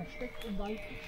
versteckt im Wald ist.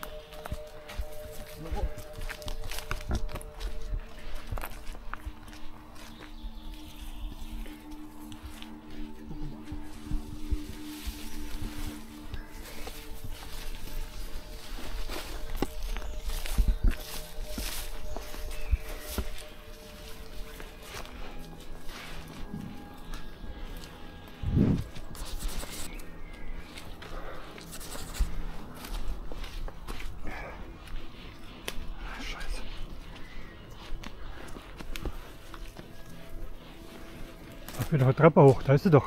Wieder eine Treppe hoch, da ist sie doch.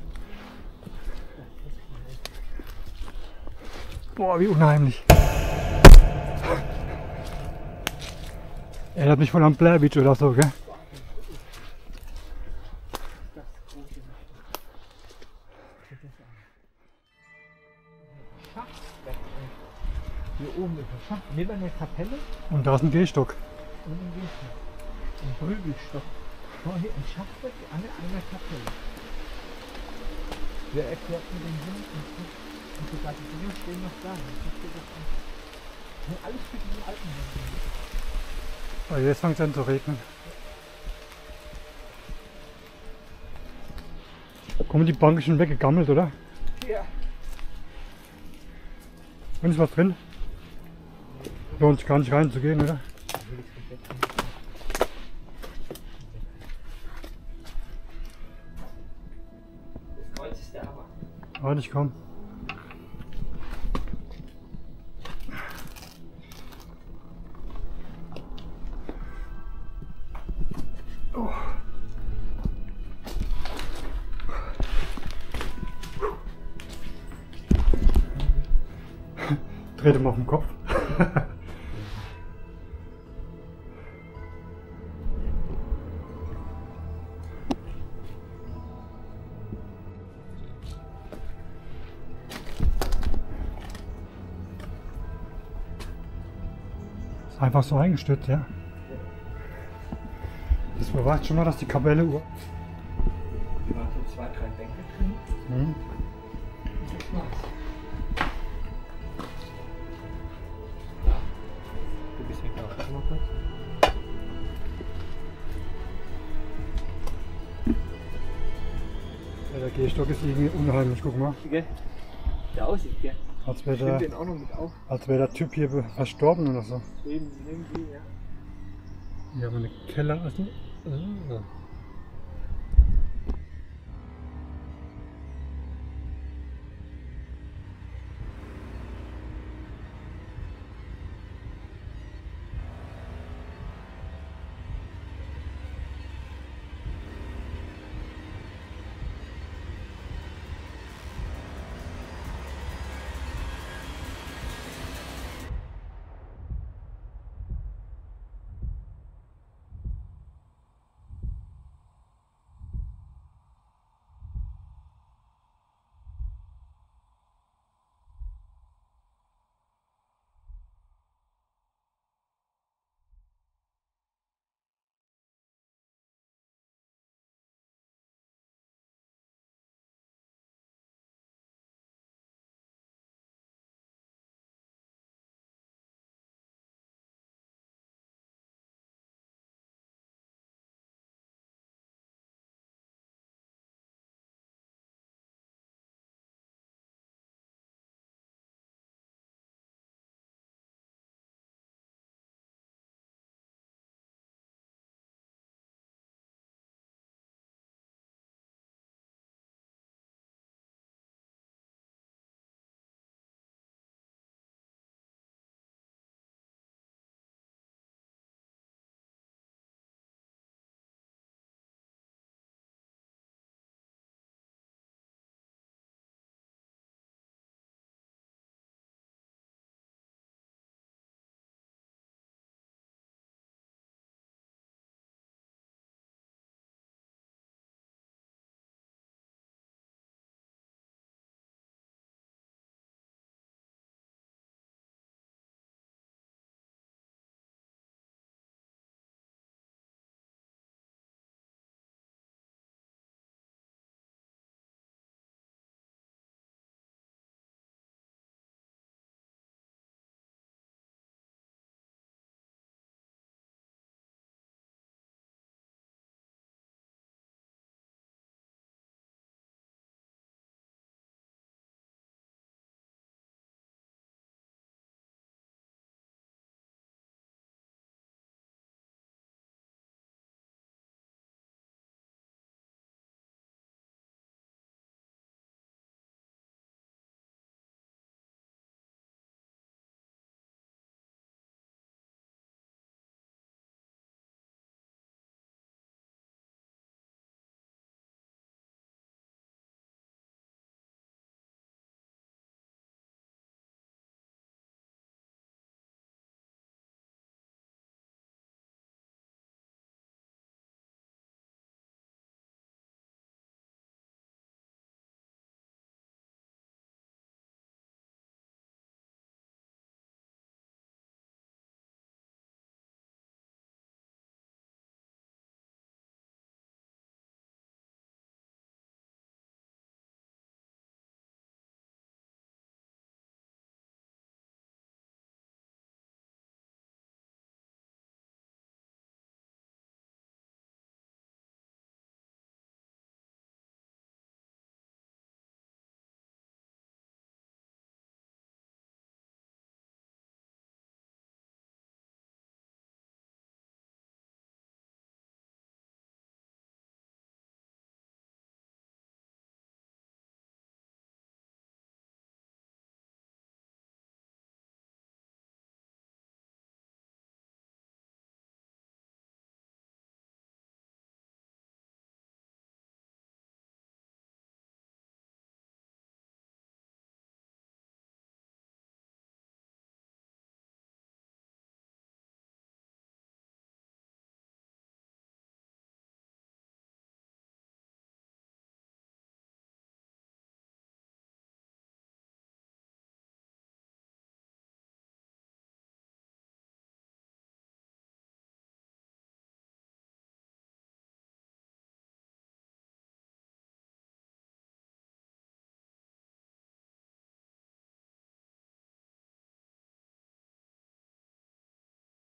Boah, wie unheimlich. Erinnert mich voll an Blair Witch oder so, gell? Hier oben ist ein Schacht, neben einer Kapelle Und da ist ein Gehstock. und ein Gehstock. Ein Prügelstock. Schau hier, ein Schachtwerk an einer Kapelle. Wer erklärt mir den Sinn? Und sogar die Dinge stehen noch da. Das sind alles für diesen alten Menschen. Oh, jetzt fängt es an zu regnen. Kommen die Bank ist schon weggegammelt, oder? Ja. Und ist was drin? Lohnt sich gar nicht reinzugehen, oder? Das Kreuz ist der Hammer. Warte, ich komm. Oh. Dreht ihm auf den Kopf. Ist einfach so eingestürzt, ja. Das beweist schon mal, dass die Kapelle Hier waren so 2, 3 Bänke drin. Mhm. Das war's. Du bist weg auch. Warte mal kurz. Ja, der Gehstock ist irgendwie unheimlich, guck mal. Gell? Der aussieht, gell? Als Ich wäre nehme der, den auch noch mit auf. der Typ hier verstorben oder so. Irgendwie, ja. Hier haben wir eine Keller. Also,